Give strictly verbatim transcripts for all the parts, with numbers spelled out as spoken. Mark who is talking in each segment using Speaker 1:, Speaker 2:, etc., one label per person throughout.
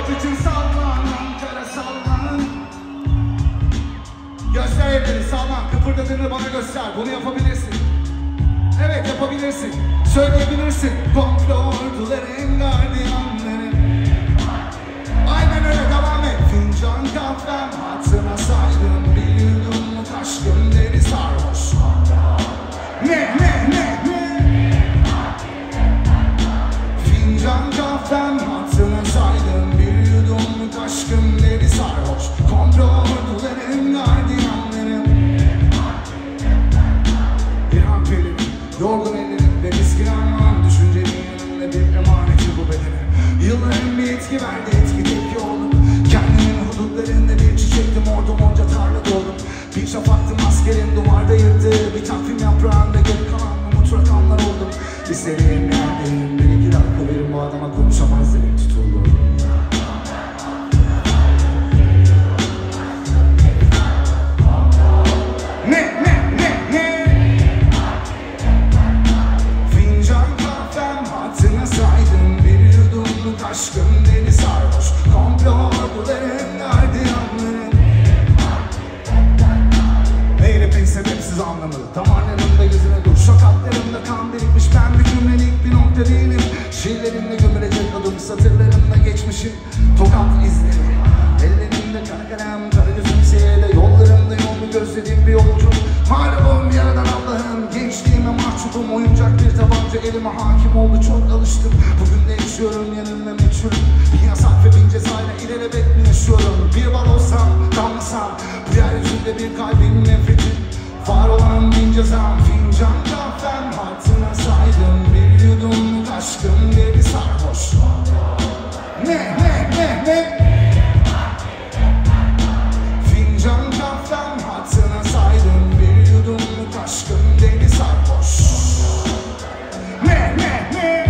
Speaker 1: Yurt için sallan, Ankara sallan. Göster elleri, sallan. Kıpırdadığını bana göster. Bunu yapabilirsin. Evet, yapabilirsin. Söyleyebilirsin. Komplo orduların gardiyanları. Aynen öyle, devam et. Fincan kahvem hatırına saydım. Bir yudumluk aşkım deri sarhoş. Ne ne ne ne? Fincan kahvem hatırına saydım. Bir yudumluk aşkım deri sarhoş. Komplo orduların gardiyanları. İlham Pelin, yorgun ellerim ve miskin armağan. Düşüncenin yanında bir emaneti bu bedene. Yılların bir etki verdi, etki tepki oldum. Kendimin hudutlarında bir çiçektim, ordum onca tarla doldum. Bir şafaktım askerin duvarda yırttı. Bir takvim yaprağında geri kalan umut rakamlar oldum. Bir seviyem neredeyim, bir iki dakika verin bu adama konuşamaz dilim tutuldu. Ne ne ne ne? Fincan kahvem hatırına saydım. Bir yudumluk aşkım deli sarhoş. Komplo orduların gardiyanları. Eğrepin sebepsiz anlamı. Damarlarımda yüzüne dur. Şakaklarımda kan birikmiş. Ben bir cümlelik bir nokta değilim. Şiirlerimle gömülecek adım. Satırlarımda geçmişim. Tokat izleri. Ellerimde kara kalem. Kara gözüm seyirde. Yollarımda yolunu gözlediğim bir yolcu. Mağlubum yaradan Allah'ım. Gençliğime mahcubum. Oyuncak bir tabanca elime hakim oldu. Çok alıştım. Bugün de yaşıyorum yanımda meçhulüm. Bir yasak ve bin cezayla ilelebet mi yaşıyorum? Bir bal olsam, damlasam. Bu yeryüzünde bir kalbin nefreti. Var olan bin cezam. Fincan kahvem hatırına saydım. Bir yudumluk aşkım deli sarhoş. Ne ne ne ne? Fincan kahvem hatırına saydım. Bir yudumluk aşkım deli sarhoş. Ne ne ne?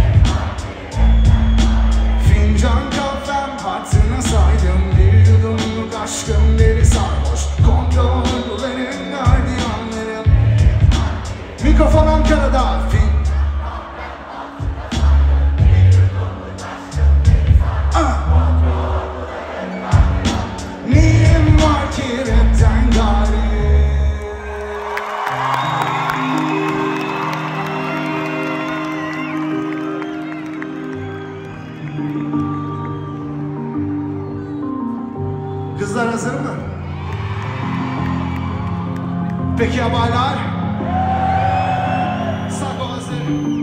Speaker 1: Fincan kahvem hatırına saydım. Bir yudumluk aşkım deli sarhoş. Komplo orduların gardiyanları. Mikrofon Ankara'da. Fin neyim var ki rapten gari? Kızlar hazır mı? Peki ya baylar? Sako hazır.